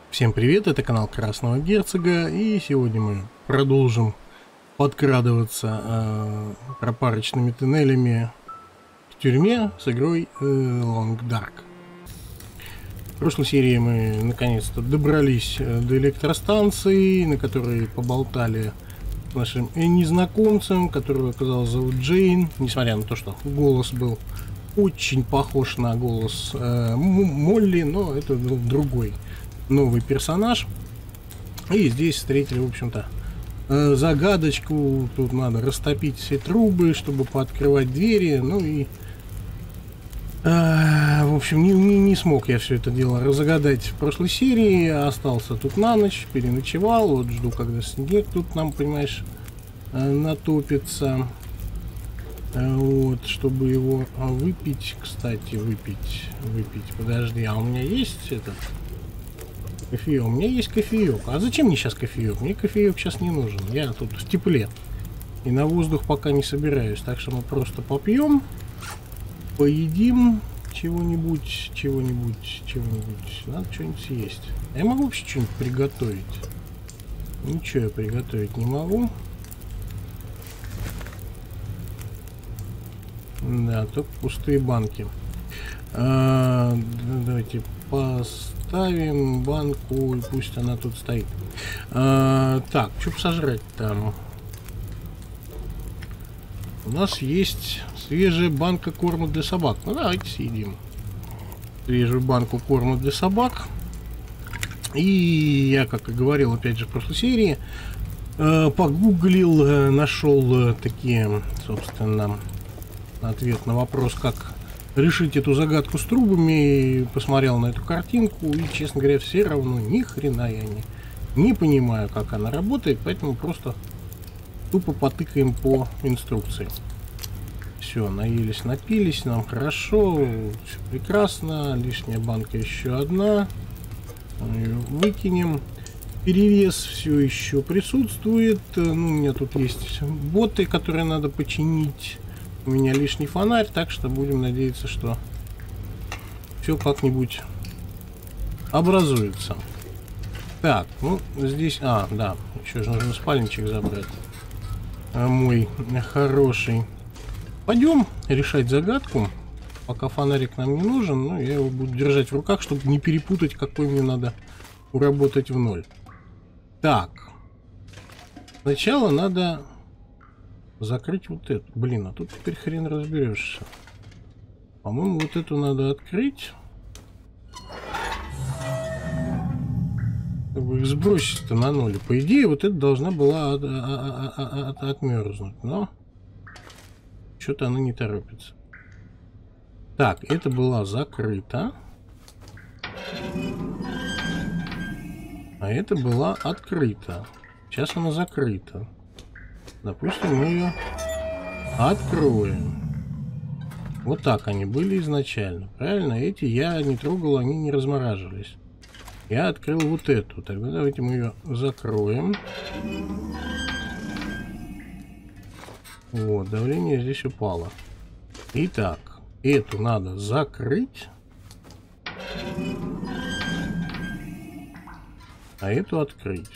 Всем привет, это канал Красного Герцога, и сегодня мы продолжим подкрадываться пропарочными туннелями к тюрьме с игрой Long Dark. В прошлой серии мы наконец-то добрались до электростанции, на которой поболтали с нашим незнакомцем, которого оказалось зовут Джейн, несмотря на то, что голос был очень похож на голос Молли, но это был другой новый персонаж. И здесь встретили, в общем-то, загадочку. Тут надо растопить все трубы, чтобы пооткрывать двери. Ну и в общем, не смог я все это дело разгадать в прошлой серии. Остался тут на ночь, переночевал. Вот жду, когда снег тут нам, понимаешь, натопится. Вот, чтобы его выпить. Кстати, выпить. Подожди, а у меня есть этот кофеек? У меня есть кофеек. А зачем мне сейчас кофеек? Мне кофеек сейчас не нужен. Я тут в тепле. И на воздух пока не собираюсь. Так что мы просто попьем. Поедим чего-нибудь. Надо что-нибудь съесть. Я могу вообще что-нибудь приготовить? Ничего я приготовить не могу. Да, только пустые банки. Давайте поставим банку, и пусть она тут стоит. Так, что сожрать там? У нас есть свежая банка корма для собак. Ну, давайте съедим свежую банку корма для собак. И я, как и говорил, опять же, в прошлой серии, погуглил, нашел такие, собственно, ответ на вопрос, как решить эту загадку с трубами. Посмотрел на эту картинку и, честно говоря, все равно ни хрена я не понимаю, как она работает, поэтому просто тупо потыкаем по инструкции. Все, наелись, напились, нам хорошо, все прекрасно. Лишняя банка еще одна, ее выкинем. Перевес все еще присутствует. Ну, у меня тут есть боты, которые надо починить. У меня лишний фонарь, так что будем надеяться, что все как-нибудь образуется. Так, ну здесь... да, еще же нужно спальничек забрать. Мой хороший. Пойдем решать загадку. Пока фонарик нам не нужен, но я его буду держать в руках, чтобы не перепутать, какой мне надо уработать в ноль. Так. Сначала надо закрыть вот эту. Блин, а тут теперь хрен разберешься. По-моему, вот эту надо открыть. Как бы их сбросить-то на ноль. По идее, вот эта должна была отмерзнуть. Но что-то она не торопится. Так, это была закрыта. А это была открыта. Сейчас она закрыта. Допустим, мы ее откроем. Вот так они были изначально. Правильно? Эти я не трогал, они не размораживались. Я открыл вот эту. Тогда давайте мы ее закроем. Вот, давление здесь упало. Итак, эту надо закрыть. А эту открыть.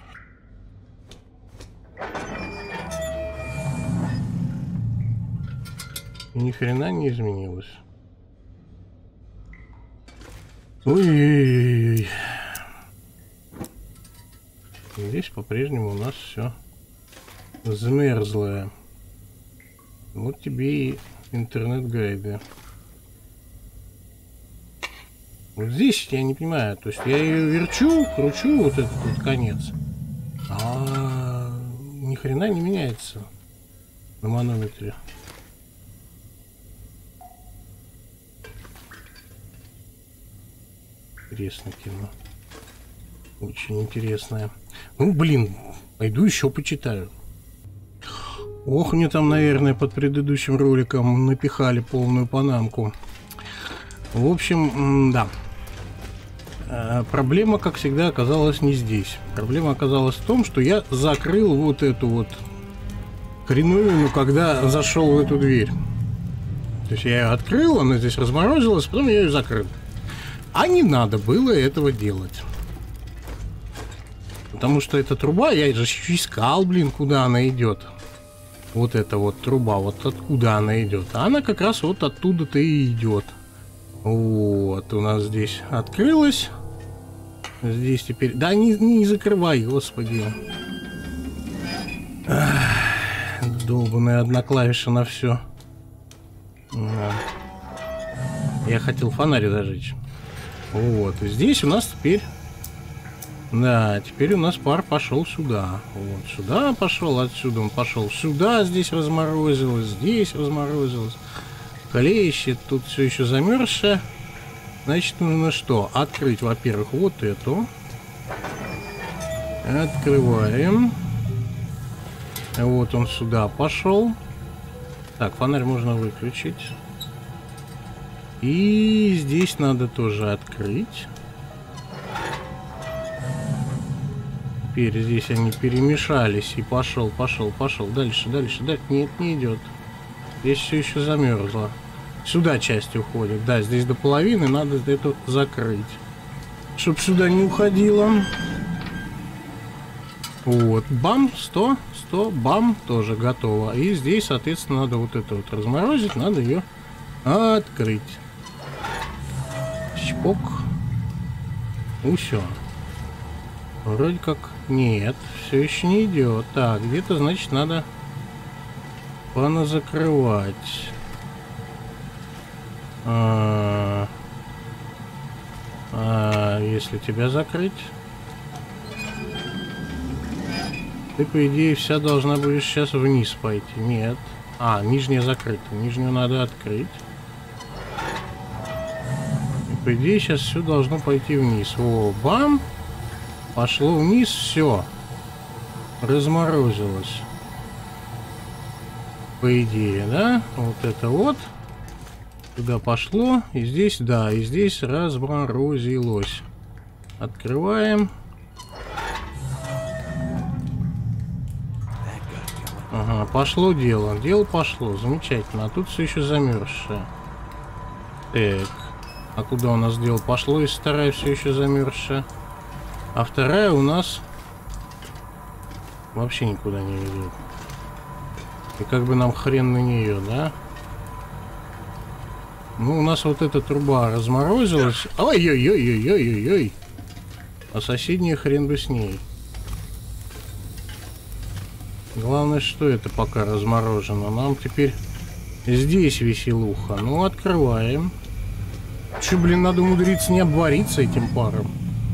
И ни хрена не изменилось. Ой-ой-ой. Здесь по-прежнему у нас все замерзлое. Вот тебе и интернет-гайды. Вот здесь я не понимаю. То есть я ее верчу, кручу, вот этот вот конец. А ни хрена не меняется на манометре. Интересное кино. Очень интересное. Ну, блин, пойду еще почитаю. Ох, мне там, наверное, под предыдущим роликом напихали полную панамку. В общем, да. Проблема, как всегда, оказалась не здесь. Проблема оказалась в том, что я закрыл вот эту вот хреновину, когда зашел в эту дверь. То есть я ее открыл, она здесь разморозилась, потом я ее закрыл. А не надо было этого делать. Потому что эта труба, я же искал, блин, куда она идет. Вот эта вот труба, вот откуда она идет. А она как раз вот оттуда-то и идет. Вот, у нас здесь открылась. Здесь теперь... Да не закрывай, господи. Долбаная одна клавиша на все. Я хотел фонарь зажечь. Вот, и здесь у нас теперь... Да, теперь у нас пар пошел сюда. Вот, сюда пошел, отсюда он пошел сюда, здесь разморозилось, здесь разморозилось. Клеище, тут все еще замерзшее. Значит, нужно что? Открыть, во-первых, вот эту. Открываем. Вот он сюда пошел. Так, фонарь можно выключить. И здесь надо тоже открыть. Теперь здесь они перемешались и пошел. Дальше. Нет, не идет. Здесь все еще замерзло. Сюда часть уходит. Да, здесь до половины надо это закрыть. Чтоб сюда не уходило. Вот. Бам, 100, бам, тоже готово. И здесь, соответственно, надо вот это вот разморозить. Надо ее открыть. Чпок. Ну все. Вроде как нет, все еще не идет. Так, где-то, значит, надо поназакрывать. Если тебя закрыть, ты, по идее, вся должна будешь сейчас вниз пойти. Нет. Нижняя закрыта. Нижнюю надо открыть. И, по идее, сейчас все должно пойти вниз. О, бам! Пошло вниз, все. Разморозилось. По идее, да? Вот это вот. Туда пошло. И здесь, да, и здесь разморозилось. Открываем. Ага, пошло дело. Дело пошло. Замечательно. А тут все еще замерзшее. Так. А куда у нас дело пошло? И вторая все еще замерзшая. А вторая у нас вообще никуда не ведет. И как бы нам хрен на нее, да? Ну, у нас вот эта труба разморозилась. Ой-ой-ой-ой-ой-ой-ой. А соседняя хрен бы с ней. Главное, что это пока разморожено. Нам теперь здесь веселуха. Ну, открываем. Че, блин, надо умудриться не обвариться этим паром.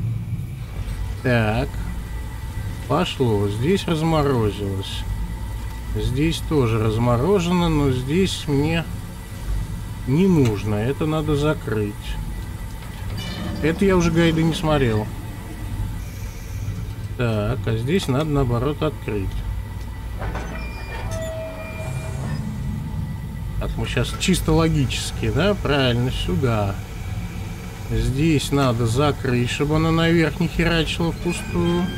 Так. Пошло. Здесь разморозилось. Здесь тоже разморожено, но здесь мне не нужно. Это надо закрыть. Это я уже гайды не смотрел. Так, а здесь надо наоборот открыть. Так, мы сейчас чисто логически, да? Правильно, сюда. Здесь надо закрыть, чтобы она наверх не херачила впустую.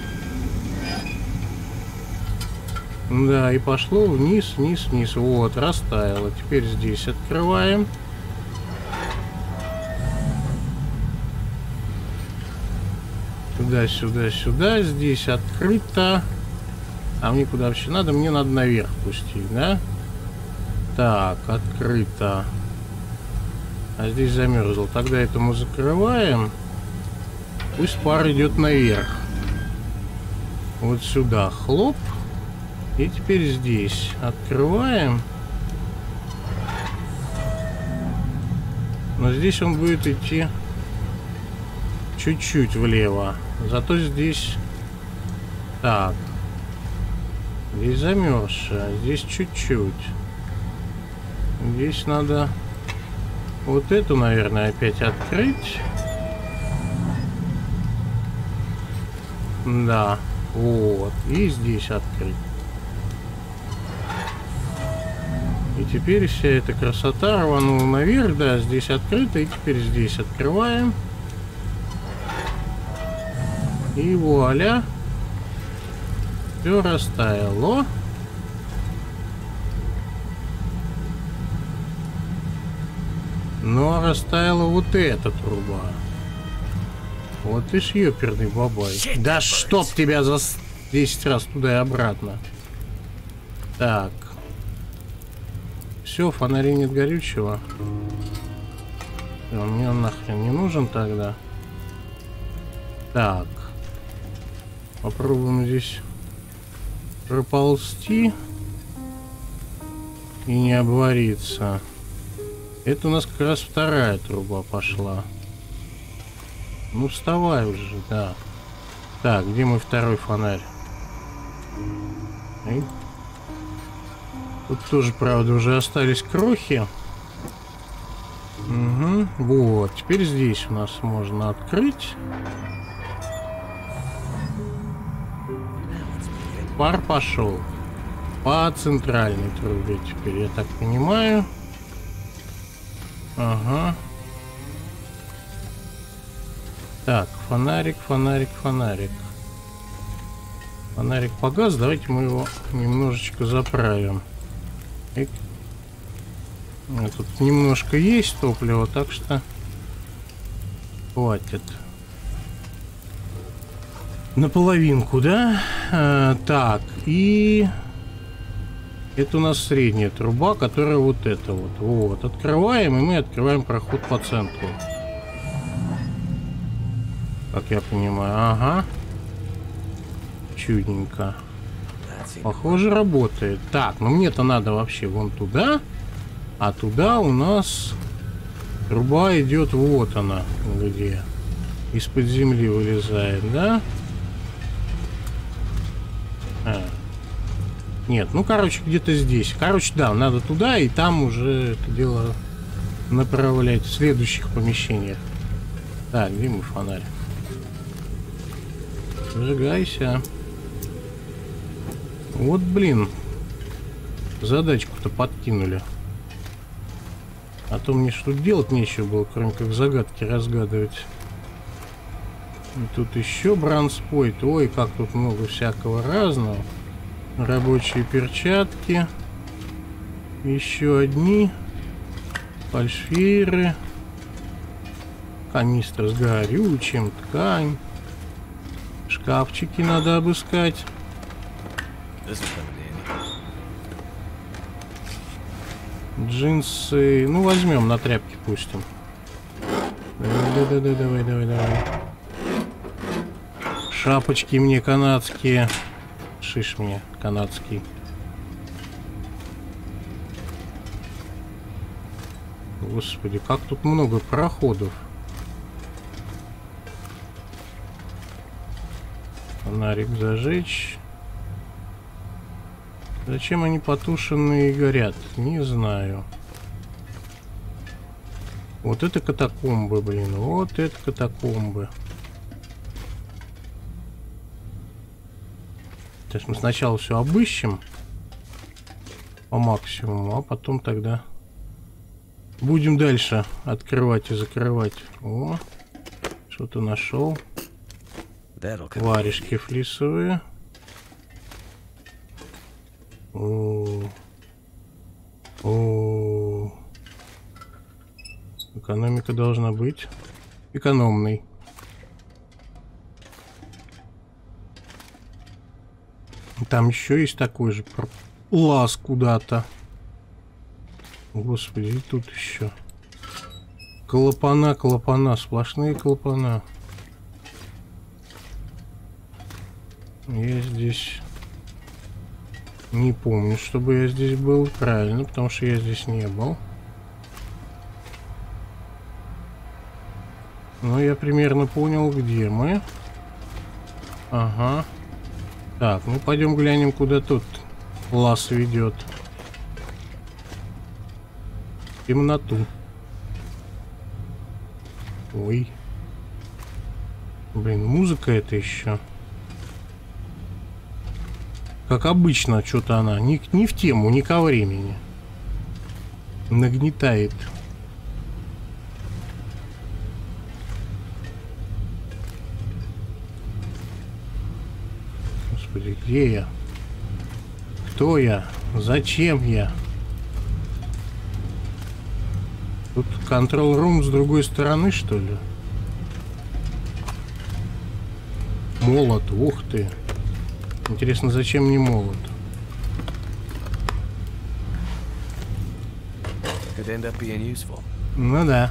Да, и пошло вниз, вниз, вниз. Вот, растаяло. Теперь здесь открываем. Сюда, сюда, сюда. Здесь открыто. А мне куда вообще надо? Мне надо наверх пустить, да? Так, открыто. А здесь замерзло. Тогда это мы закрываем. Пусть пар идет наверх. Вот сюда. Хлоп. И теперь здесь открываем. Но здесь он будет идти чуть-чуть влево. Зато здесь... Так. Здесь замерзшая. Здесь чуть-чуть. Здесь надо вот эту, наверное, опять открыть. Да. Вот. И здесь открыть. И теперь вся эта красота рванула наверх. Да, здесь открыто. И теперь здесь открываем. И вуаля. Все растаяло. Но растаяла вот эта труба. Вот ты ж ёперный бабай. Да чтоб тебя за 10 раз туда и обратно. Так. Все, фонари нет горючего. Он мне нахрен не нужен тогда. Так. Попробуем здесь проползти и не обвариться. Это у нас как раз вторая труба пошла. Ну вставай уже, да. Так, где мой второй фонарь? И тут тоже, правда, уже остались крохи. Угу. Вот, теперь здесь у нас можно открыть. Пар пошел по центральной трубе теперь, я так понимаю. Ага. Так, фонарик, фонарик, фонарик. Фонарик погас, давайте мы его немножечко заправим. Тут немножко есть топлива, так что хватит. Наполовинку, да? Так, и это у нас средняя труба, которая вот эта вот. Вот, открываем, и мы открываем проход по центру. Как я понимаю, ага. Чудненько. Похоже, работает. Так, ну мне-то надо вообще вон туда. А туда у нас труба идет, вот она, где из-под земли вылезает, да? Нет, ну, короче, где-то здесь. Короче, да, надо туда, и там уже это дело направлять в следующих помещениях. Так, где мой фонарь? Зажигайся. Вот, блин. Задачку-то подкинули. А то мне что делать нечего было, кроме как загадки разгадывать. И тут еще бранспойт. Ой, как тут много всякого разного. Рабочие перчатки. Еще одни. Фальшфейеры. Канистра с горючим. Ткань. Шкафчики надо обыскать. Джинсы. Ну, возьмем, на тряпки пустим. Давай. Шапочки мне канадские. Шиш мне канадский. Господи, как тут много проходов. Фонарик зажечь. Зачем они потушенные горят? Не знаю. Вот это катакомбы, блин. Вот это катакомбы. То есть мы сначала все обыщем по максимуму, а потом тогда будем дальше открывать и закрывать. О, что-то нашел. Варежки флисовые. О, экономика должна быть экономной. Там еще есть такой же лаз куда-то. Господи, и тут еще клапана, сплошные клапана. Я здесь не помню, чтобы я здесь был. Правильно, потому что я здесь не был. Но я примерно понял, где мы. Ага. Так, ну пойдем глянем, куда тут лаз ведет. В темноту. Ой. Блин, музыка это еще. Как обычно, что-то она не в тему, не ко времени. Нагнетает. Господи, где я? Кто я? Зачем я? Тут control room с другой стороны, что ли? молот. Ух ты. Интересно, зачем мне молот? Ну да.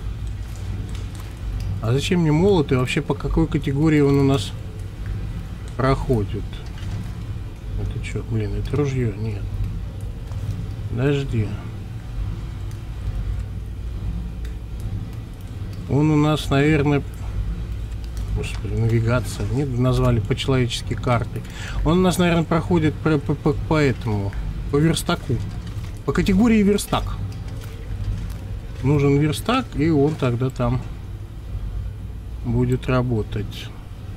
А зачем мне молот и вообще по какой категории он у нас проходит? Это что, блин, это ружье? Нет. Подожди. Он у нас, наверное... Господи, навигация. Нет, назвали по-человечески картой. Он у нас, наверное, проходит по этому... По верстаку. По категории верстак. Нужен верстак, и он тогда там будет работать.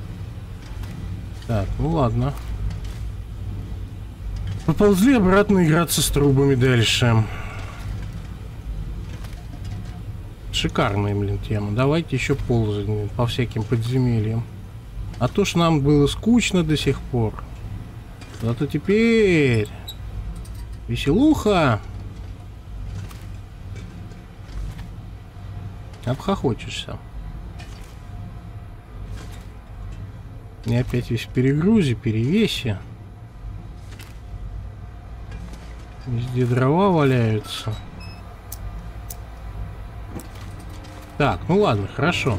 Так, ну ладно. Поползли обратно играться с трубами дальше. Шикарная, блин, тема. Давайте еще ползать по всяким подземельям. А то ж нам было скучно до сих пор. Зато теперь веселуха. Обхохочешься. И опять весь в перегрузе, перевесе. Везде дрова валяются. Так, ну ладно, хорошо.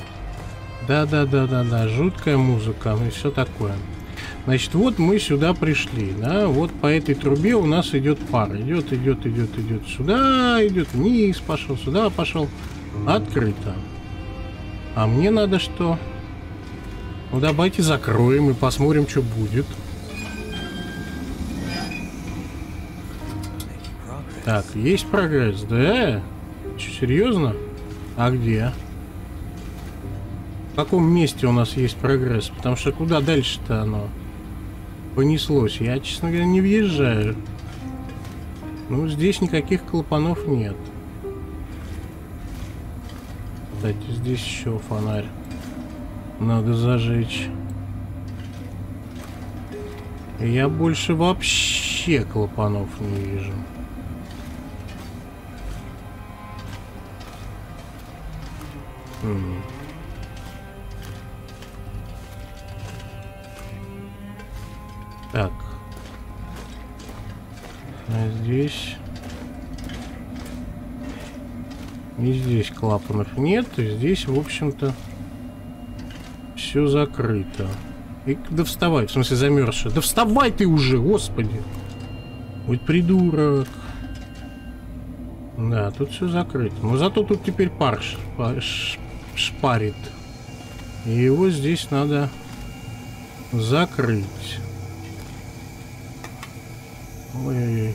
Да, жуткая музыка и все такое. Значит, вот мы сюда пришли, да, вот по этой трубе у нас идет пар. Идет сюда, идет вниз, пошел сюда, пошел. Открыто. А мне надо что? Ну давайте закроем и посмотрим, что будет. Так, есть прогресс, да? Что, серьезно? А где? В каком месте у нас есть прогресс? Потому что куда дальше-то оно понеслось? Я, честно говоря, не въезжаю. Ну, здесь никаких клапанов нет. Кстати, здесь еще фонарь надо зажечь. Я больше вообще клапанов не вижу. Так. А здесь... И здесь клапанов нет, и здесь, в общем-то, все закрыто. И да вставай, в смысле замерзшая. Да вставай ты уже, господи! Ой, придурок. Да, тут все закрыто. Но зато тут теперь пар шпарит. И его здесь надо закрыть. Ой-ой-ой.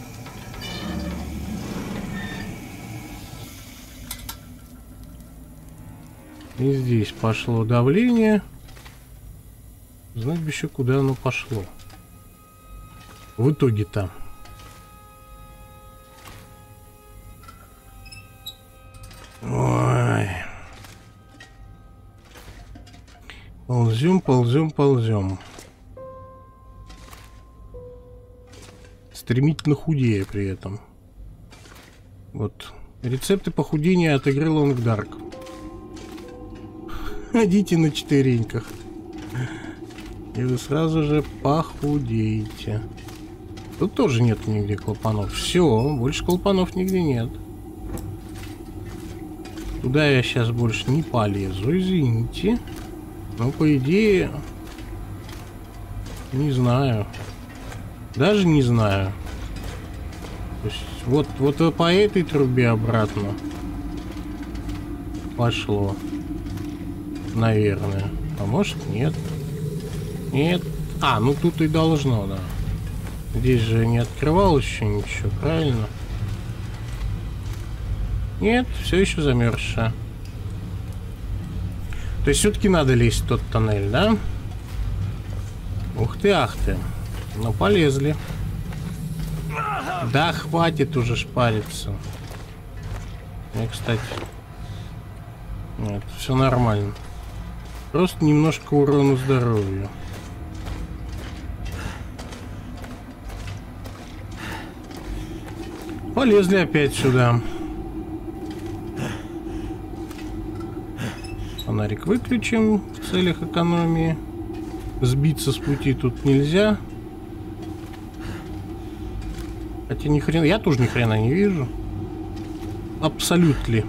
И здесь пошло давление. Знать бы еще, куда оно пошло. В итоге-то. Ой. Ползем. Стремительно худея при этом. Вот. Рецепты похудения от игры Long Dark. Ходите на четвереньках. И вы сразу же похудеете. Тут тоже нет нигде клапанов. Все, больше клапанов нигде нет. Туда я сейчас больше не полезу, извините. Но по идее... Не знаю. Даже не знаю. То есть, вот по этой трубе обратно пошло. Наверное. А может нет. Нет. А, ну тут и должно, да. Здесь же не открывалось еще ничего, правильно? Нет, все еще замерзшее. То есть все-таки надо лезть в тот тоннель, да? Ух ты, ах ты. Ну, полезли. Да, хватит уже шпариться. И, кстати... Нет, все нормально. Просто немножко урону здоровью. Полезли опять сюда. Фонарик выключим в целях экономии. Сбиться с пути тут нельзя. Хотя ни хрена... Я тоже ни хрена не вижу. Абсолютно.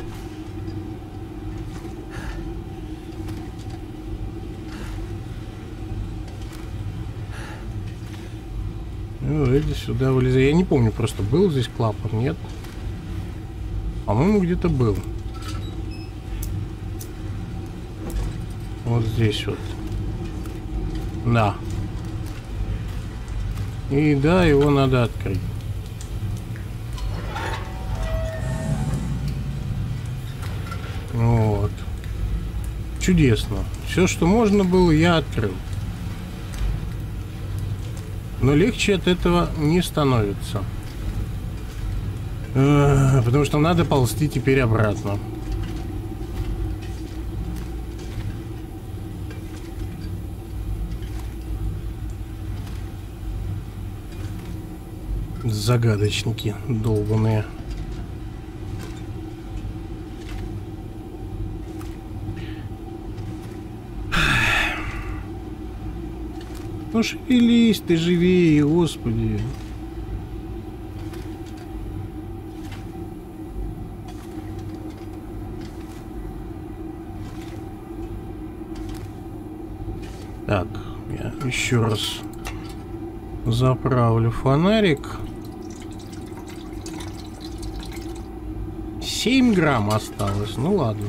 Ну, иди сюда, вылезай. Я не помню, просто был здесь клапан, нет? По-моему, где-то был. Вот здесь вот. Да. И да, его надо открыть. Вот. Чудесно. Все, что можно было, я открыл. Но легче от этого не становится. Потому что надо ползти теперь обратно. Загадочники долбаные. Ну шевелись ты живее, господи. Так, я еще раз заправлю фонарик. 7 грамм осталось, ну ладно.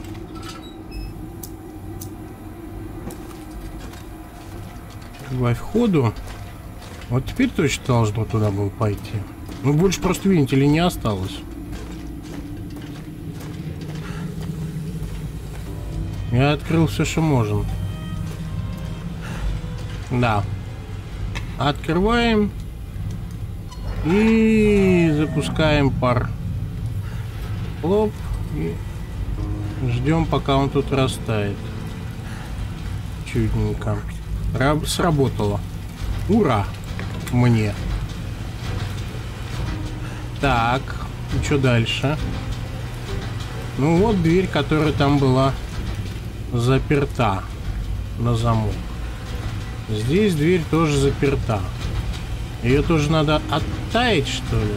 Добавь ходу. Вот теперь точно должно туда было пойти. Ну больше просто вентилей не осталось. Я открыл все, что можно. Да. Открываем. И запускаем пар. Хлоп. И ждем, пока он тут растает. Чудненько. Сработало. Ура! Мне. Так. И что дальше? Ну вот дверь, которая там была заперта на замок. Здесь дверь тоже заперта. Ее тоже надо оттаять, что ли?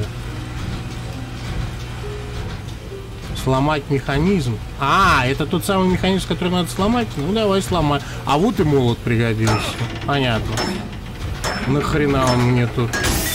Сломать механизм. А, это тот самый механизм, который надо сломать? Ну, давай сломай. А вот и молот пригодился. Понятно. Нахрена он мне тут?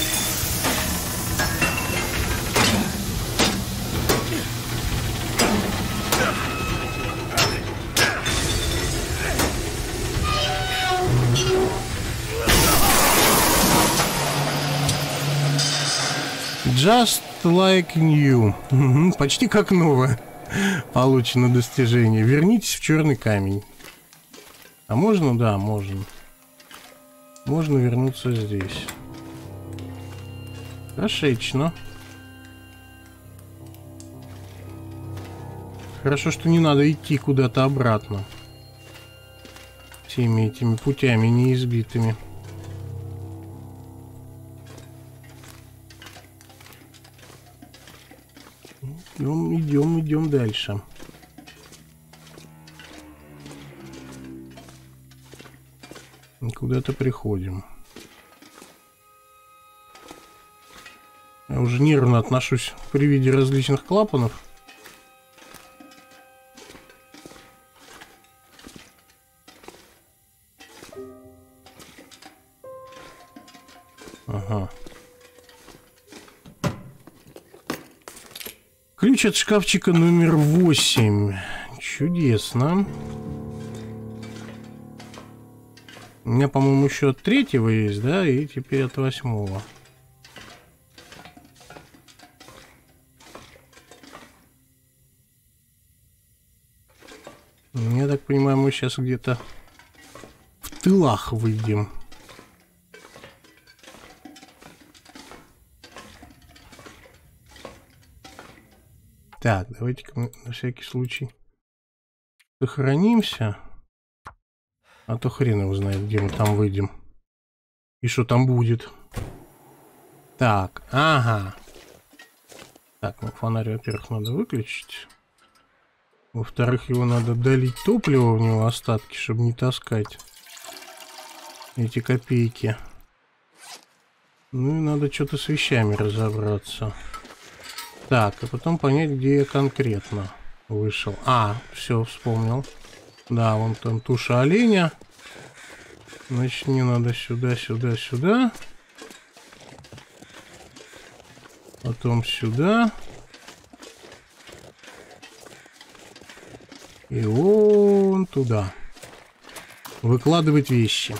Just like new. Почти как новое. Получено достижение. Вернитесь в черный камень. А можно? Да, можно. Можно вернуться здесь. Хорошечно. Хорошо, что не надо идти куда-то обратно. Всеми этими путями неизбитыми. Идем дальше. Куда-то приходим. Я уже нервно отношусь при виде различных клапанов. Ага. Ключ от шкафчика номер 8. Чудесно. У меня, по-моему, еще от 3-го есть, да? И теперь от 8-го. Я так понимаю, мы сейчас где-то в тылах выйдем. Так, давайте-ка мы на всякий случай сохранимся. А то хрен его знает, где мы там выйдем. И что там будет. Так, ага. Так, ну фонарь, во-первых, надо выключить. Во-вторых, его надо долить топливо в него, остатки, чтобы не таскать. эти копейки. Ну и надо что-то с вещами разобраться. Так, а потом понять, где я конкретно вышел. А, все, вспомнил. Да, вон там туша оленя. Значит, мне надо сюда, сюда, сюда. Потом сюда. И вон туда. Выкладывать вещи.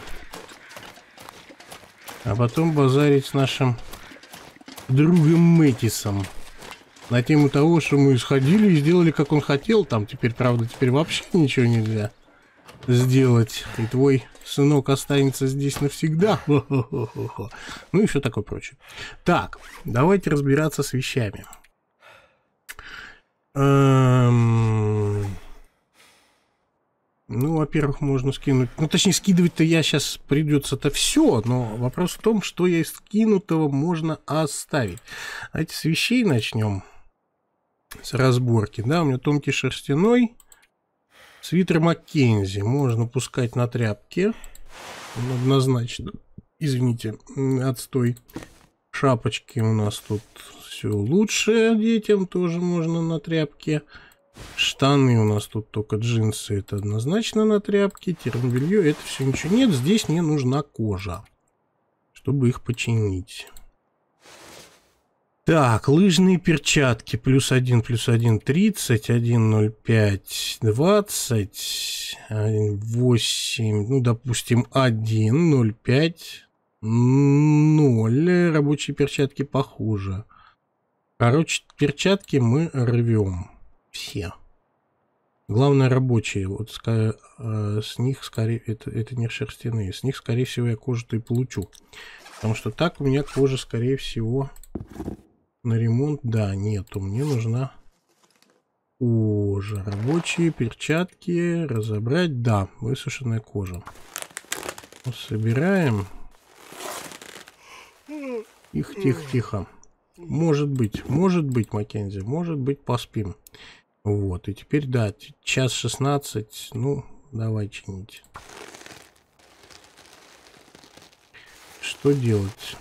А потом базарить с нашим другом Мэтисом. На тему того, что мы сходили и сделали, как он хотел. Там теперь, правда, теперь вообще ничего нельзя сделать. И твой сынок останется здесь навсегда. Ну и все такое прочее. Так, давайте разбираться с вещами. Ну, во-первых, можно скинуть... Ну, точнее, скидывать-то я сейчас придется-то все, но вопрос в том, что я из скинутого можно оставить. Давайте с вещей начнем. С разборки. Да, у меня тонкий шерстяной. Свитер Маккензи. Можно пускать на тряпки. Однозначно. Извините, отстой. Шапочки у нас тут все лучше. Детям тоже можно на тряпке. Штаны у нас тут только джинсы, это однозначно на тряпке. Термобелье, это все ничего нет. Здесь мне нужна кожа, чтобы их починить. Так, лыжные перчатки. +1, +1, 30, 1,05, 20, 8, ну, допустим, 1,05, 0. Рабочие перчатки похуже. Короче, перчатки мы рвем. Все. Главное, рабочие. Вот с них скорее... Это не шерстяные. С них, скорее всего, я кожу-то и получу. Потому что так у меня кожа, скорее всего, на ремонт, да, нету. Мне нужна кожа. Рабочие перчатки. Разобрать. Да, высушенная кожа. Вот собираем. Их тихо-тихо. Может быть, Маккензи. Может быть, поспим. Вот, и теперь, да, час 16, ну, давай чинить. Что делать?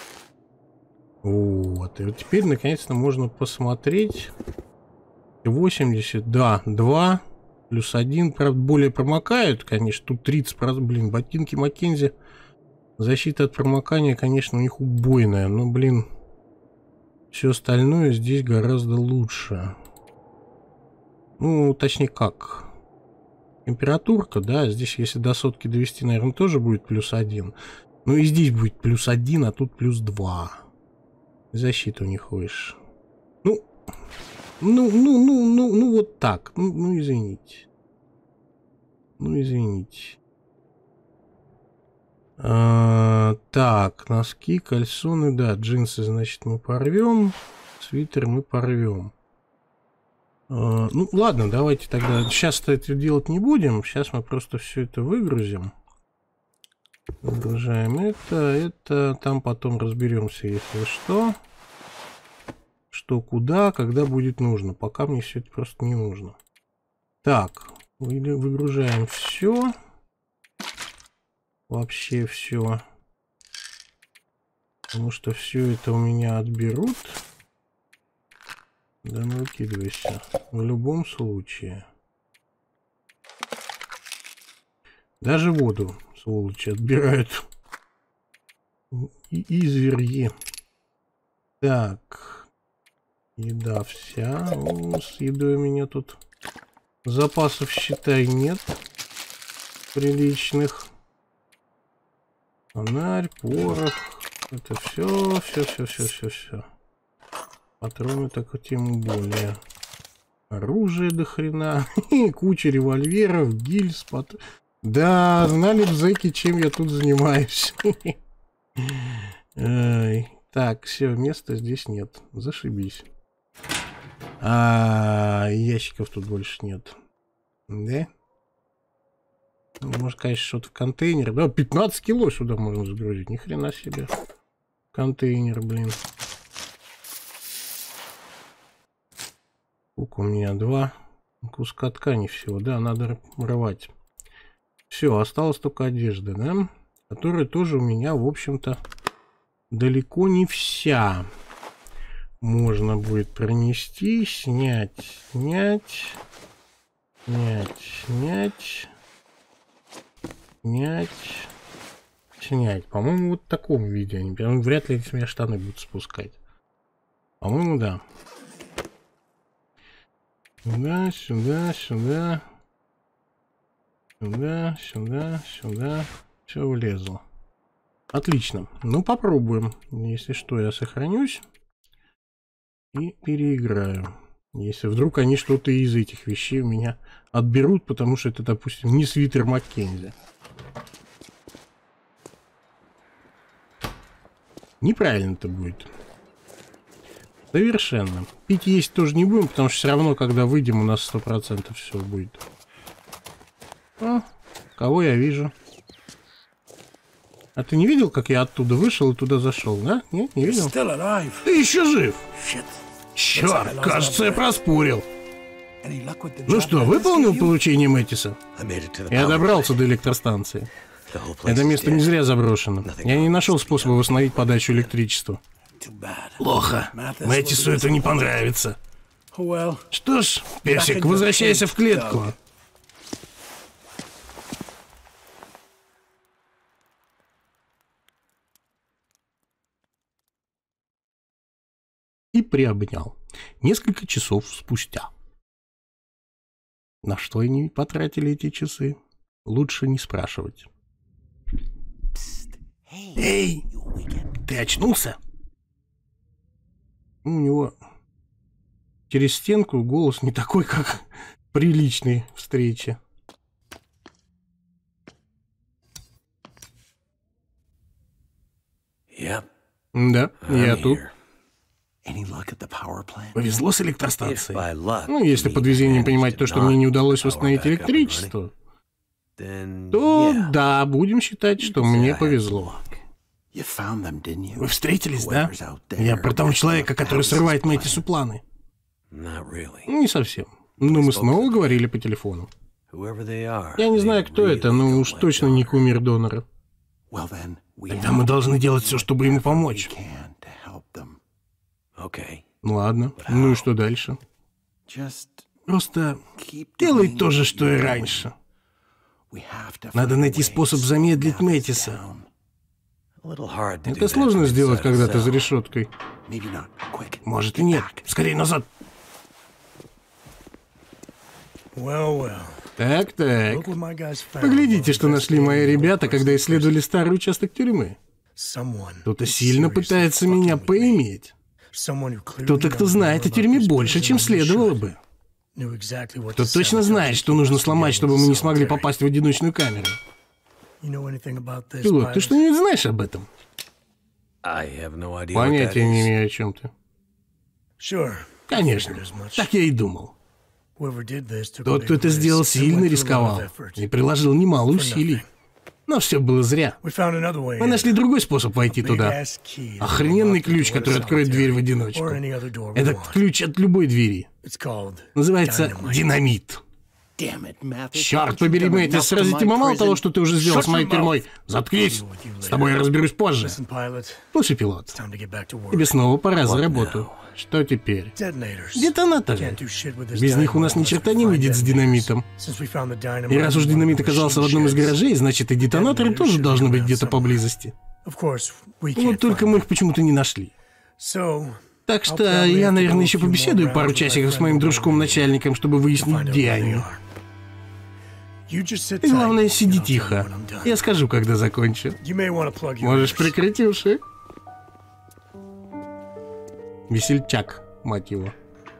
Вот, и вот теперь, наконец-то, можно посмотреть. 80, да, 2, +1, правда, более промокают, конечно, тут 30%, блин, ботинки Маккензи. Защита от промокания, конечно, у них убойная, но, блин, все остальное здесь гораздо лучше. Ну, точнее как. Температурка, да, здесь если до сотки довести, наверное, тоже будет +1. Ну и здесь будет +1, а тут +2. Защита у них выше. Ну, вот так. Ну, извините. Ну, извините. Так, носки, кальсоны, да, джинсы, значит, мы порвем. Свитер мы порвем. Ну, ладно, давайте тогда... Сейчас-то это делать не будем. Сейчас мы просто все это выгрузим. Выгружаем это. Там потом разберемся, если что. Что, куда, когда будет нужно. Пока мне все это просто не нужно. Так, выгружаем все. Вообще все. Потому что все это у меня отберут. Да ну выкидывайся. В любом случае. Даже воду, сволочи, отбирают. И изверги. Так. Еда вся. О, с едой у меня тут запасов, считай, нет. Приличных. Фонарь, порох. Это все. Патроны так тем более. Оружие до хрена. Куча револьверов, гильз. Да, знали б зэки, чем я тут занимаюсь. Так, все, места здесь нет. Зашибись. Ящиков тут больше нет. Да? Может, конечно, что-то в контейнере. Да, 15 кило сюда можно загрузить. Ни хрена себе. Контейнер, блин. Сколько у меня? 2 куска ткани всего. Да, надо рвать. Все, осталось только одежда, да? которая тоже у меня, в общем-то, далеко не вся. Можно будет пронести, снять, снять, снять, снять, снять, снять. По-моему, вот в таком виде они. Вряд ли с меня штаны будут спускать. По-моему, да. Сюда, сюда, сюда. Сюда, сюда, сюда. Все влезло. Отлично. Ну, попробуем. Если что, я сохранюсь. И переиграю. Если вдруг они что-то из этих вещей у меня отберут, потому что это, допустим, не свитер Маккензи. Неправильно это будет. Совершенно. Пить есть тоже не будем, потому что все равно, когда выйдем, у нас 100% все будет. О, кого я вижу? А ты не видел, как я оттуда вышел и туда зашел, да? Нет, не видел? Ты еще жив! Черт, кажется, я проспорил. Ну что, выполнил получение Мэтиса? Я добрался до электростанции. Это место не зря заброшено. Я не нашел способа восстановить подачу электричества. Плохо. Мэтису это не понравится. Что ж, Персик, возвращайся в клетку. И приобнял. Несколько часов спустя. На что они потратили эти часы? Лучше не спрашивать. Эй, ты очнулся? У него через стенку голос не такой, как при личной встрече. Да, я тут. Повезло с электростанцией. Ну, если под везением понимать то, что мне не удалось восстановить электричество, то да, будем считать, что мне повезло. Вы встретились, да? Я про того человека, который срывает Мэтису планы. Не совсем. Но мы снова говорили по телефону. Я не знаю, кто это, но уж точно не кумир донора. Тогда мы должны делать все, чтобы ему помочь. Ладно, ну и что дальше? Просто делай то же, что и раньше. Надо найти способ замедлить Мэтиса. Это сложно сделать, когда ты за решеткой. Может и нет. Скорее назад. Так. Поглядите, что нашли мои ребята, когда исследовали старый участок тюрьмы. Кто-то сильно пытается меня поиметь. Кто-то, кто знает о тюрьме больше, чем следовало бы. Кто точно знает, что нужно сломать, чтобы мы не смогли попасть в одиночную камеру. Пилот, ты что-нибудь знаешь об этом? Понятия не имею, о чем ты. Конечно, так я и думал. Тот, кто это сделал, сильно рисковал и приложил немало усилий. Но все было зря. Мы нашли другой способ войти туда. Охрененный ключ, который откроет дверь в одиночку. Этот ключ от любой двери. Называется динамит. Черт побери, Мэтис, сразу тебе мало того, что ты уже сделал с моей тюрьмой. Заткнись. С тобой я разберусь позже. Слушай, пилот, тебе снова пора за работу. Что теперь? Детонаторы. Без них у нас ни черта не выйдет с динамитом. И раз уж динамит оказался в одном из гаражей, значит и детонаторы тоже должны быть где-то поблизости. Вот только мы их почему-то не нашли. Так что я, наверное, еще побеседую пару часиков с моим дружком-начальником, чтобы выяснить, где они. И главное, сиди тихо. Я скажу, когда закончу. Можешь прикрыть уши. Весельчак, мать его.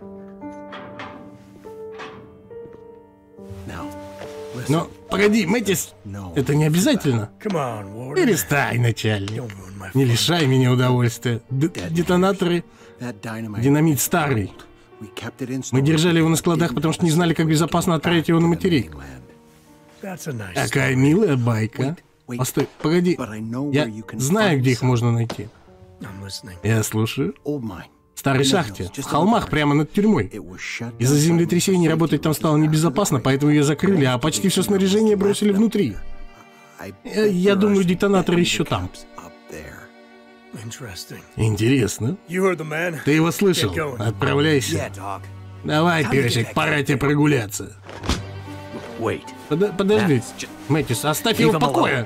Но, погоди, Мэтис, это не обязательно. Перестань, начальник. Не лишай меня удовольствия. Детонаторы... Динамит старый. Мы держали его на складах, потому что не знали, как безопасно отправить его на материк. Какая милая байка. Постой, погоди. Я знаю, где их можно найти. Я слушаю. В старой шахте, в холмах, прямо над тюрьмой. Из-за землетрясений работать там стало небезопасно, поэтому ее закрыли, а почти все снаряжение бросили внутри. Я думаю, детонатор еще там. Интересно. Ты его слышал? Отправляйся. Давай, песик, пора тебе прогуляться. Подожди. Мэтис, оставь его в покое.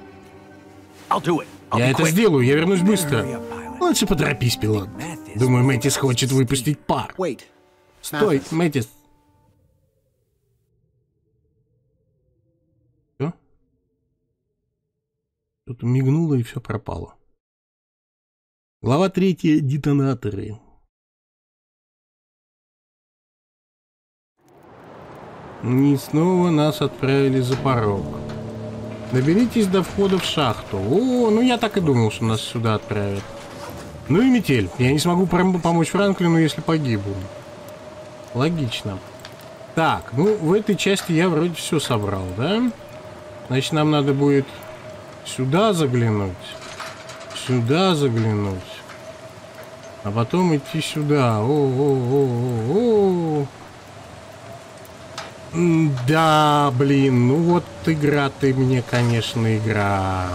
Я это сделаю, я вернусь быстро. Лучше поторопись, пилот. Думаю, Мэтис хочет выпустить пар. Стой, Мэтис. Что? Что-то мигнуло и все пропало. Глава 3. Детонаторы. И снова нас отправили за порог. Доберитесь до входа в шахту. О, ну я так и думал, что нас сюда отправят. Ну и метель. Я не смогу помочь Франклину, если погибну. Логично. Так, ну в этой части я вроде все собрал, да? Значит, нам надо будет сюда заглянуть. Сюда заглянуть. А потом идти сюда. О-о-о-о-о. Да, блин, ну вот игра ты мне, конечно, игра.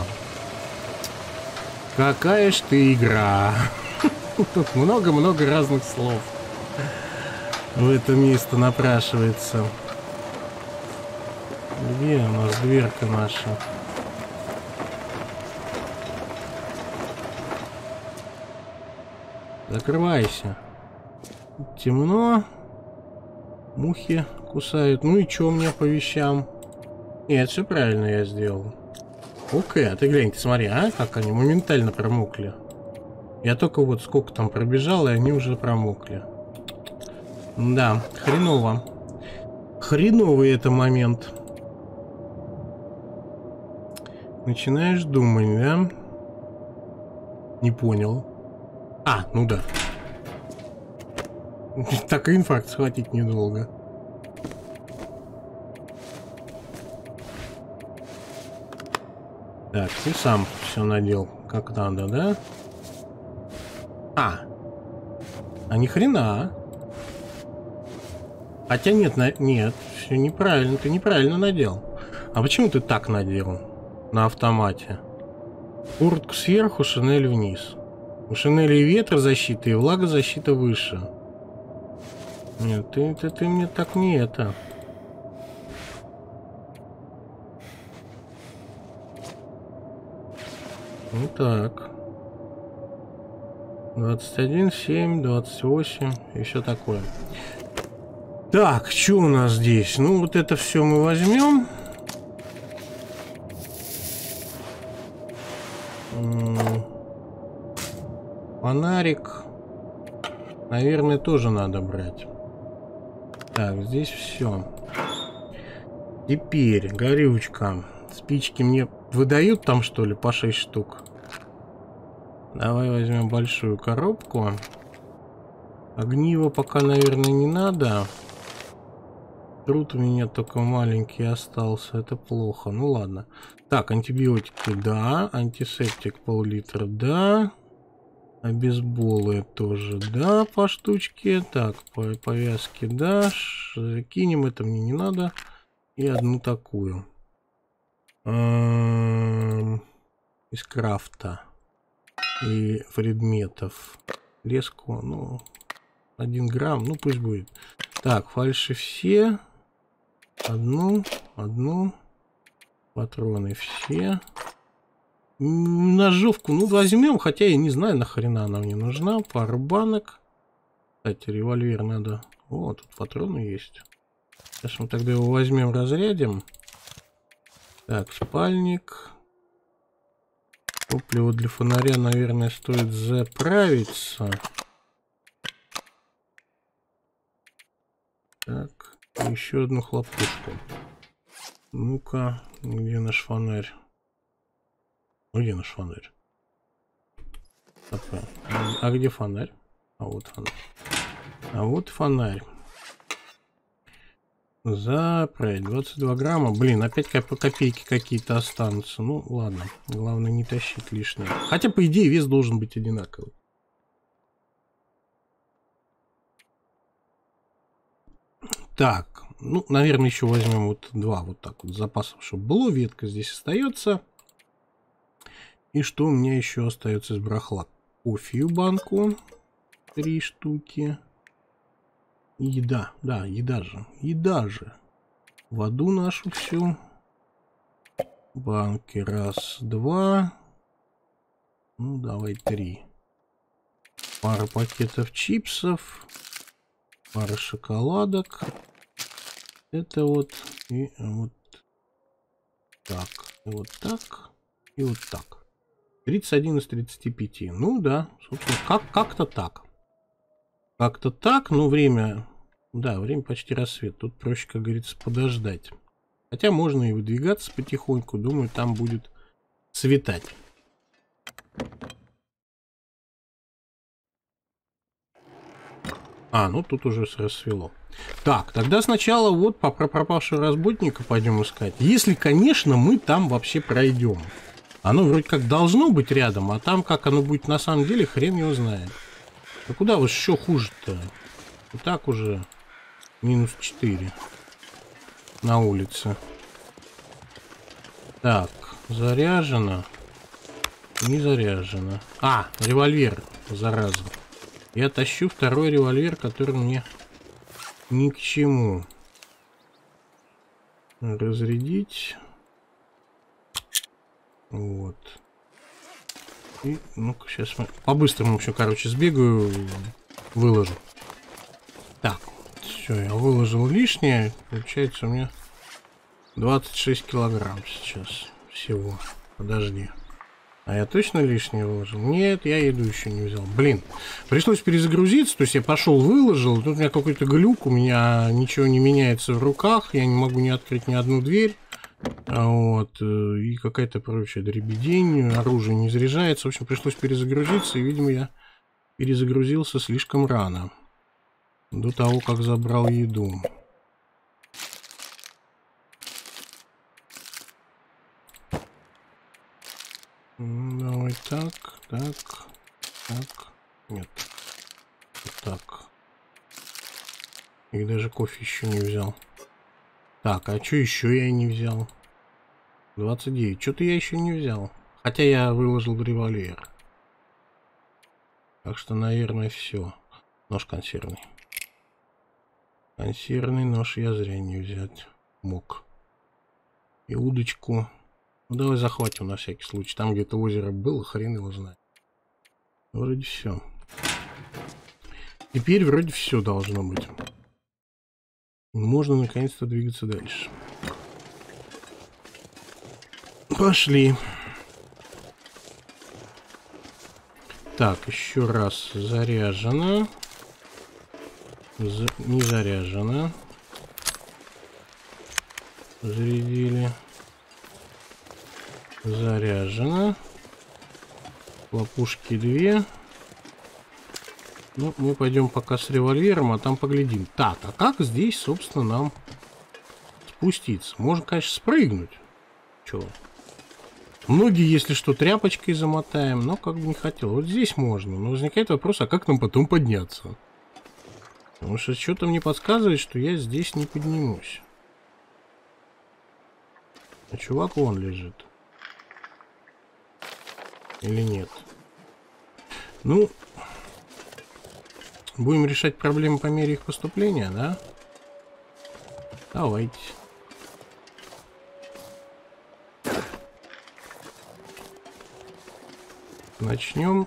Какая ж ты игра. Тут много-много разных слов в это место напрашивается. Где у нас дверка наша? Закрывайся. Темно. Мухи кусают. Ну и чё мне по вещам? Нет, все правильно я сделал. Окей, а ты глянь, смотри, а? Как они моментально промокли. Я только вот сколько там пробежал, и они уже промокли. Да, хреново. Хреновый это момент. Начинаешь думать, да? Не понял. А, ну да. Так и инфаркт схватить недолго. Так, ты сам все надел как надо, да? А ни хрена. Хотя нет, нет, все неправильно, ты неправильно надел. А почему ты так надел? На автомате. Куртку сверху, шинель вниз. У шинели и ветрозащита, и влагозащита выше. Нет, ты мне так не это. Ну так. 21, 7, 28 и все такое. Так, что у нас здесь? Ну, вот это все мы возьмем. Фонарик. Наверное, тоже надо брать. Так, здесь все. Теперь горючка. Спички мне выдают там, что ли, по 6 штук? Давай возьмем большую коробку. Огниво пока, наверное, не надо. Труд у меня только маленький остался. Это плохо. Ну ладно. Так, антибиотики, да. Антисептик пол-литра, да. Обезболы тоже, да, по штучке. Так, повязки, да. Закинем, это мне не надо. И одну такую. Из крафта. И предметов. Леску, ну, 1 грамм, ну пусть будет. Так, фальши все. Одну. Патроны все. Ножовку, ну, возьмем, хотя я не знаю, нахрена она мне нужна. Пару банок. Кстати, револьвер надо. О, тут патроны есть. Сейчас мы тогда его возьмем, разрядим. Так, спальник. Топливо для фонаря, наверное, стоит заправиться. Так, еще одну хлопушку. Ну-ка, где наш фонарь? Где наш фонарь? А где фонарь? А вот фонарь. А вот фонарь. Заправить 22 грамма. Блин, опять копейки какие-то останутся. Ну, ладно. Главное не тащить лишнее. Хотя, по идее, вес должен быть одинаковый. Так. Ну, наверное, еще возьмем вот 2 вот так вот запасов, чтобы было. Ветка здесь остается. И что у меня еще остается из барахла? Кофею банку. 3 штуки. И еда. Да, еда же. Еда же. Воду нашу всю. Банки. 1, 2. Ну, давай 3. Пара пакетов чипсов. Пара шоколадок. Это вот. И вот так. И вот так. И вот так. 31 из 35. Ну да, собственно, как-то так. Как-то так, но время... Да, время почти рассвет. Тут проще, как говорится, подождать. Хотя можно и выдвигаться потихоньку. Думаю, там будет светать. А, ну тут уже рассвело. Так, тогда сначала вот по пропавшего разбойника пойдем искать. Если, конечно, мы там вообще пройдем. Оно вроде как должно быть рядом, а там как оно будет на самом деле, хрен его знает. А куда вот еще хуже-то? И так уже минус 4 на улице. Так, заряжено. Не заряжено. А, револьвер, зараза. Я тащу второй револьвер, который мне ни к чему. Разрядить. Вот. И, ну-ка, сейчас по-быстрому еще, короче, сбегаю, выложу. Так, все, я выложил лишнее. Получается, у меня 26 килограмм сейчас всего. Подожди. А я точно лишнее выложил? Нет, я еду еще не взял. Блин, пришлось перезагрузиться. То есть я пошел, выложил. Тут у меня какой-то глюк. У меня ничего не меняется в руках. Я не могу не открыть ни одну дверь. Вот. И какая-то прочая дребедень. Оружие не заряжается. В общем, пришлось перезагрузиться. И, видимо, я перезагрузился слишком рано. До того, как забрал еду. Давай так, так, так. Нет. Вот так. И даже кофе еще не взял. Так, а что еще я не взял? 29. Что-то я еще не взял. Хотя я выложил револьвер. Так что, наверное, все. Нож консервный. Консервный нож я зря не взять мог. И удочку. Ну, давай захватим на всякий случай. Там где-то озеро было, хрен его знает. Вроде все. Теперь вроде все должно быть. Можно наконец-то двигаться дальше. Пошли. Так, еще раз. Заряжено. Не заряжено. Зарядили. Заряжено. Лопушки 2. Ну, мы пойдем пока с револьвером, а там поглядим. Так, а как здесь, собственно, нам спуститься? Можно, конечно, спрыгнуть. Чего? Многие, если что, тряпочкой замотаем, но как бы не хотел. Вот здесь можно. Но возникает вопрос, а как нам потом подняться? Потому что что-то мне подсказывает, что я здесь не поднимусь. А чувак вон лежит. Или нет? Ну, будем решать проблемы по мере их поступления, да? Давайте. Начнем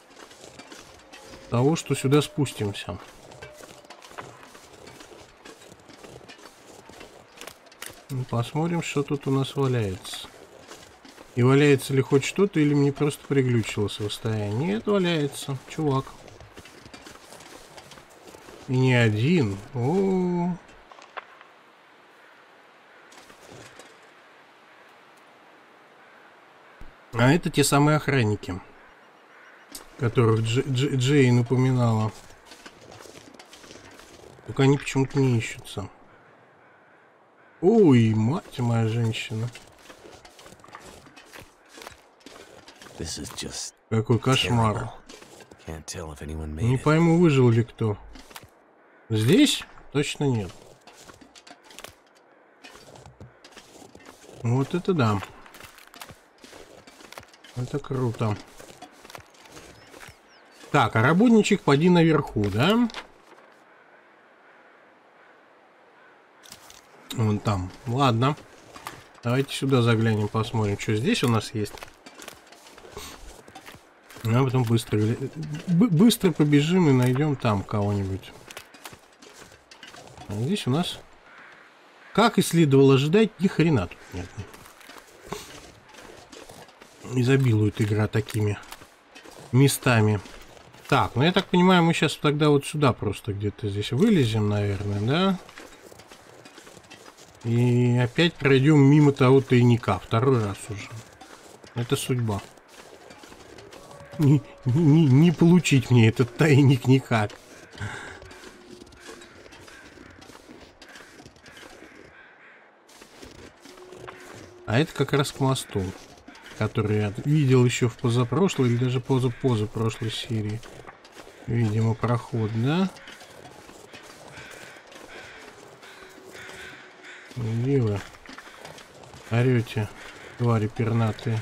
с того, что сюда спустимся. Посмотрим, что тут у нас валяется. И валяется ли хоть что-то, или мне просто приглючилось расстояние. Нет, валяется. Чувак. И не один. О-о-о. А это те самые охранники, которых Джейн упоминала. Только они почему-то не ищутся. Ой, мать моя женщина. Какой кошмар. Не пойму, выжил ли кто. Здесь? Точно нет. Вот это да. Это круто. Так, а работничек поди наверху, да? Вон там. Ладно. Давайте сюда заглянем, посмотрим, что здесь у нас есть. А потом быстро побежим и найдем там кого-нибудь. А здесь у нас, как и следовало ожидать, ни хрена тут нет. Изобилует игра такими местами. Так, ну я так понимаю, мы сейчас тогда вот сюда просто где-то здесь вылезем, наверное, да? И опять пройдем мимо того тайника. Второй раз уже. Это судьба. Не получить мне этот тайник никак. А это как раз к мосту, который я видел еще в позапрошлой или даже позапрошлой серии. Видимо, проход, да? Где вы орете, твари пернатые?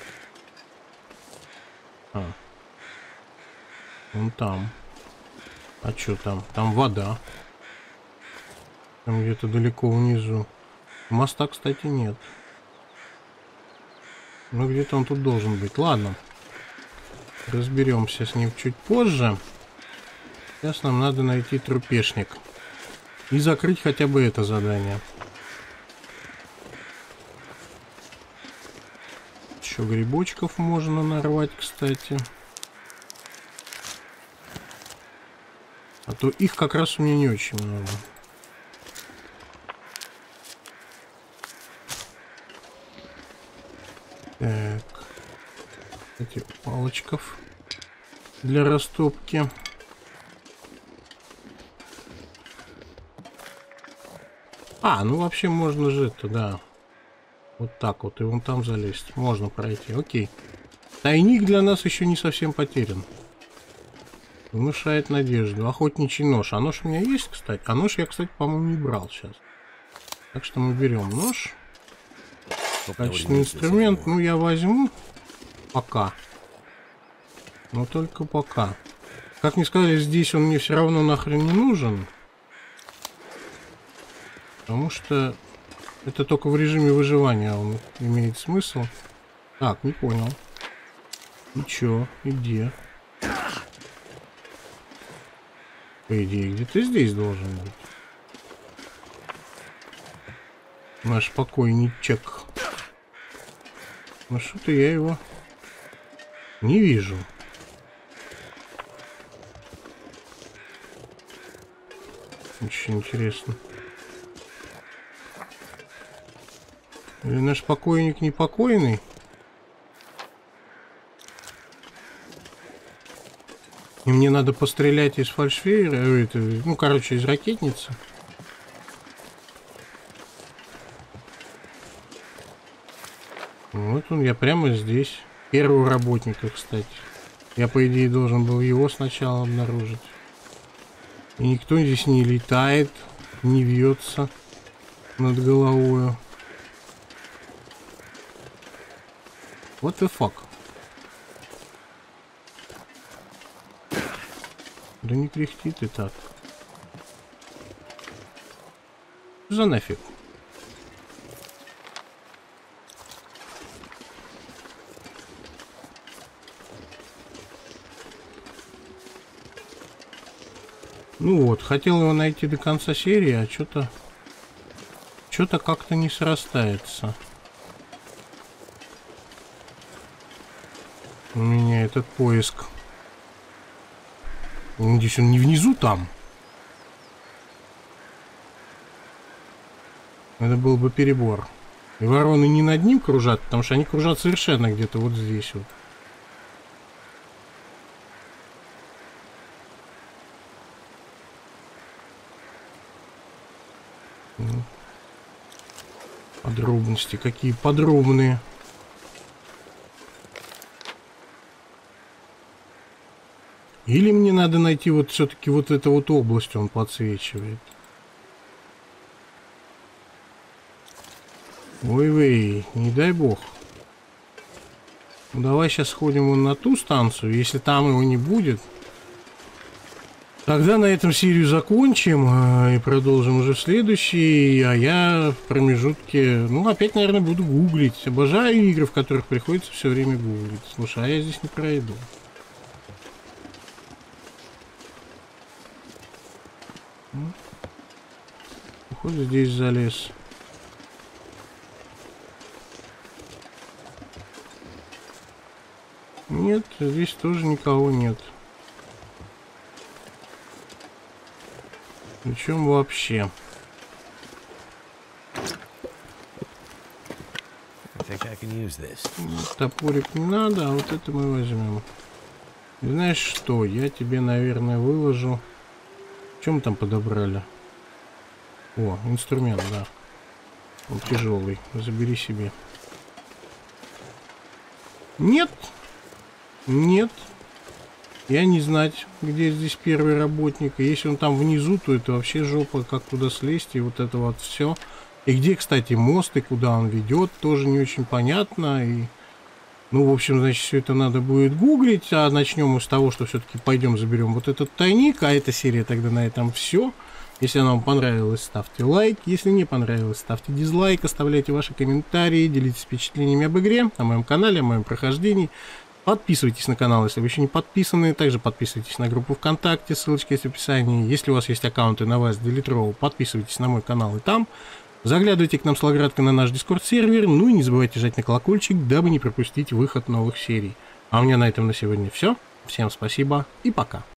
А. Вон там. А что там? Там вода. Там где-то далеко внизу. Моста, кстати, нет. Но где-то он тут должен быть. Ладно. Разберемся с ним чуть позже. Сейчас нам надо найти трупешник. И закрыть хотя бы это задание. Еще грибочков можно нарвать, кстати. А то их как раз у меня не очень много. Так. Эти палочков для растопки. А, ну вообще можно же это, да. Вот так вот, и вон там залезть. Можно пройти, окей. Тайник для нас еще не совсем потерян. Внушает надежду. Охотничий нож. А нож у меня есть, кстати? А нож я, кстати, по-моему, не брал сейчас. Так что мы берем нож. Качественный инструмент. Ну, я возьму. Пока. Но только пока. Как мне сказали, здесь он мне все равно нахрен не нужен. Потому что это только в режиме выживания он имеет смысл. Так, не понял. И чё? И где? По идее, где-то здесь должен быть. Наш покойничек. Ну что-то я его не вижу. Очень интересно. Или наш покойник не покойный? И мне надо пострелять из фальшфейера, ну, короче, из ракетницы. Вот он, я прямо здесь. Первого работника, кстати. Я, по идее, должен был его сначала обнаружить. И никто здесь не летает, не вьется над головой. What the fuck? Да не кряхти ты так. За нафиг. Ну вот, хотел его найти до конца серии, а что-то как-то не срастается. У меня этот поиск. Надеюсь, он не внизу там. Это был бы перебор. И вороны не над ним кружат, потому что они кружат совершенно где-то вот здесь вот. Подробности, какие подробные. Или мне надо найти вот все-таки вот эту вот область, он подсвечивает. Ой-вей, не дай бог. Ну, давай сейчас сходим вон на ту станцию. Если там его не будет, тогда на этом серию закончим и продолжим уже в следующей. А я в промежутке, ну, опять, наверное, буду гуглить. Обожаю игры, в которых приходится все время гуглить. Слушай, а я здесь не пройду. Вот здесь залез. Нет, здесь тоже никого нет. Причем вообще. Топорик не надо, а вот это мы возьмем. И знаешь что, я тебе, наверное, выложу. Чем мы там подобрали? О, инструмент, да. Он тяжелый. Забери себе. Нет. Нет. Я не знать, где здесь первый работник. И если он там внизу, то это вообще жопа, как туда слезть, и вот это вот все. И где, кстати, мост, и куда он ведет, тоже не очень понятно. И, ну, в общем, значит, все это надо будет гуглить. А начнем мы с того, что все-таки пойдем заберем вот этот тайник. А эта серия тогда на этом все. Если она вам понравилась, ставьте лайк. Если не понравилось, ставьте дизлайк. Оставляйте ваши комментарии, делитесь впечатлениями об игре, о моем канале, о моем прохождении. Подписывайтесь на канал, если вы еще не подписаны. Также подписывайтесь на группу ВКонтакте, ссылочка есть в описании. Если у вас есть аккаунты на вас Делитроу, подписывайтесь на мой канал и там. Заглядывайте к нам с лограткой на наш Дискорд-сервер. Ну и не забывайте жать на колокольчик, дабы не пропустить выход новых серий. А у меня на этом на сегодня все. Всем спасибо и пока.